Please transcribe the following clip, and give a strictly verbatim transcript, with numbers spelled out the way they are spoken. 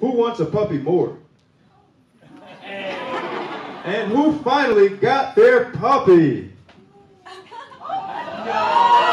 Who wants a puppy more? And who finally got their puppy?